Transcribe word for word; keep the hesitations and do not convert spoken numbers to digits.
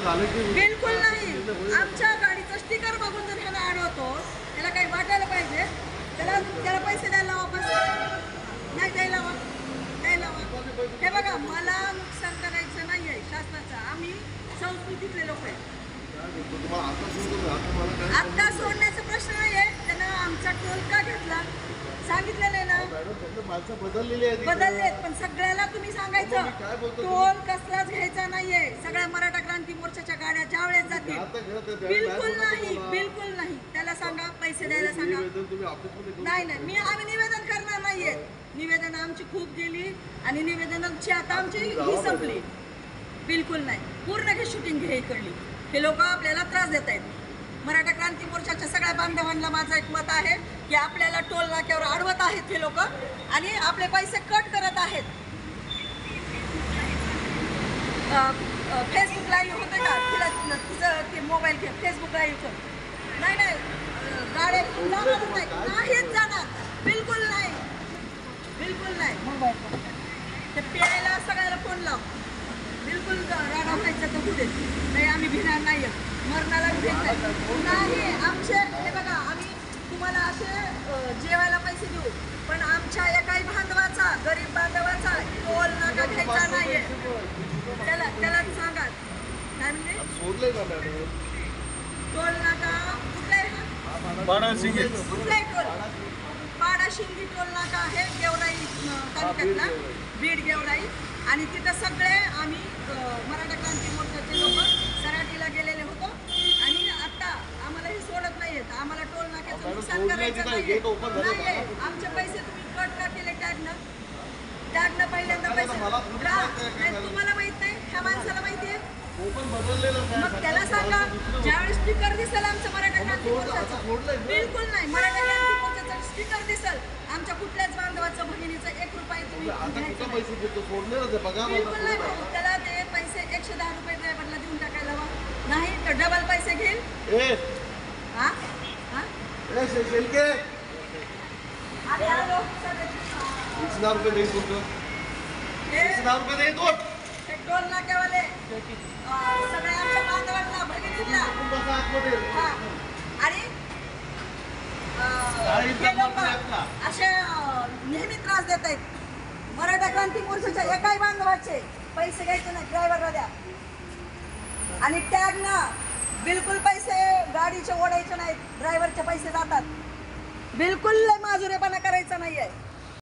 बिलकुल नाही. आमच्या गाडीचं स्टिकर बघून जर ह्याला अडवतो, त्याला काही वाटायला पाहिजे, त्याला त्याला पैसे द्यायला वापस नाही द्यायला वा द्यायला वा हे बघा, मला नुकसान करायचं नाही आहे शासनाचं. आम्ही संस्कृतीतले लोक आहे. आता सोडण्याचा प्रश्न नाही आहे. त्यानं आमचा टोल का घेतला सांगितलेलं आहे ना, बदलले आहेत. पण सगळ्याला तुम्ही सांगायचं टोल कसलाच घ्यायचा नाहीये. सगळ्या मराठा क्रांती मोर्चाच्या गाड्या ज्यावेळेस जातील बिलकुल नाही, बिलकुल नाही. त्याला सांगा पैसे द्यायला सांगा. नाही नाही मी आम्ही निवेदन करणार नाहीये. निवेदन आमची खूप गेली आणि निवेदनाची आता आमची ही संपली. बिलकुल नाही. पूर्ण हे शूटिंग घे इकडली. हे लोक आपल्याला त्रास देत आहेत. मराठा क्रांती मोर्चाच्या सगळ्या बांधवांना माझं एक मत आहे की आपल्याला टोल नाक्यावर अडवत आहेत हे लोक आणि आपले पैसे कट करत आहेत. फेसबुक लाईव्ह होते का तिला तिचं ते मोबाईल घे फेसबुक लाईव्ह कर. नाही नाही गाड्या जाणारच नाही, नाहीच जाणार. बिलकुल नाही, बिलकुल नाही. ते प्यायला सगळ्याला फोन लाव. बिलकुल राडा व्हायचं तर कुठे नाही. आम्ही भिणार नाही, मरणाला भेट नाही आमचे. हे बघा, आम्ही तुम्हाला असे जेवायला पैसे देऊ, पण आमच्या एकाही बांधवाचा गरीब बांधवाचा टोल नाका घ्यायचा नाहीये. त्याला त्याला सांगा काय म्हणजे टोल नाका कुठलाय कुठलाय टोल पाडाशिंगी टोल नाका आहे गेवराई तालुक्यातला, बीड गेवराई. आणि तिथं सगळे आम्ही मराठा क्रांती मोर्चाचे लोक सराटीला गेलेले होतो आणि आता आम्हाला हे सोडत नाहीयेत. आम्हाला टोल नाक्याचं नुकसान करायचं नाहीये. नाहीये आमचे पैसे तुम्ही कट का केले टॅगनं टॅगनं पहिल्यांदा पैसे नाही. तुम्हाला माहित नाही, ह्या माणसाला माहिती आहे. मग त्याला सांगा ज्यावेळेस स्टिकर दिसेल आमचं मराठा क्रांती मोर्चाचं बिलकुल नाही. मराठा क्रांती मोर्चाचं स्टिकर दिसेल आमच्या कुठल्याच बांधवाचं भगिनीचं एक रुपये तुम्ही बिलकुल नाही भाऊ. त्याला ते पैसे एकशे दहा रुपये ड्रायव्हरला देऊन टाकायला हवा. नाही तर डबल पैसे घेईल. हा हा टोल नाक्यावाले सगळ्या आमच्या बांधवांना भगिनीला आणि असे नेहमी त्रास देत आहेत. मराठा क्रांती मोर्चाच्या एकाही बांधवाचे पैसे घ्यायचे नाही, ड्रायव्हरला द्या. आणि टॅग ना बिलकुल पैसे गाडीचे ओढायचे नाहीत, ड्रायव्हरचे पैसे जातात. बिलकुल माजुरेपणा करायचा नाहीये.